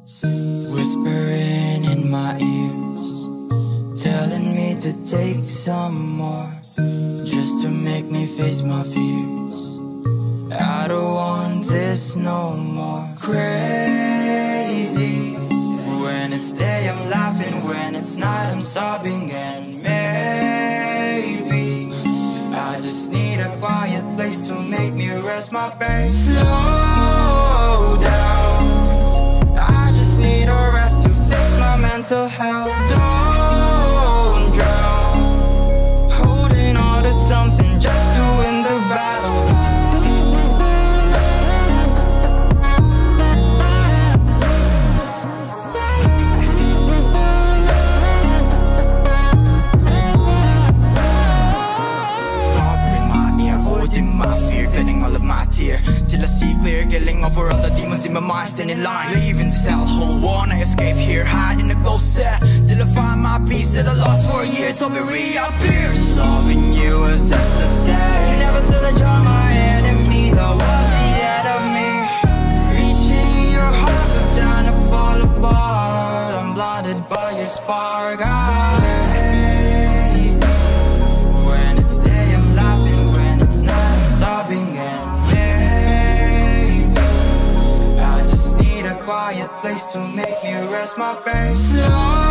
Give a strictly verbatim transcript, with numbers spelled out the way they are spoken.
whispering in my ears, telling me to take some more, just to make me face my fears. I don't want this no more. Crazy. When it's day I'm laughing, when it's night I'm sobbing. And maybe I just need a quiet place to make me rest my brain. Slow down, I just need a rest to fix my mental health. Don't drown, holding on to something just to win the battle. Till I see clear, killing over all the demons in my mind, standing in line. Leaving this hellhole, wanna escape here, hide in the closet, till I find my peace that I lost for years. Hope it reappears. Loving you is ecstasy. Never said that you're my enemy, that was the end of me. Reaching your heart, but down to fall apart. I'm blinded by your spark. I when it's day I'm laughing, when it's night I'm sobbing. Quiet place to make me rest my face. Slow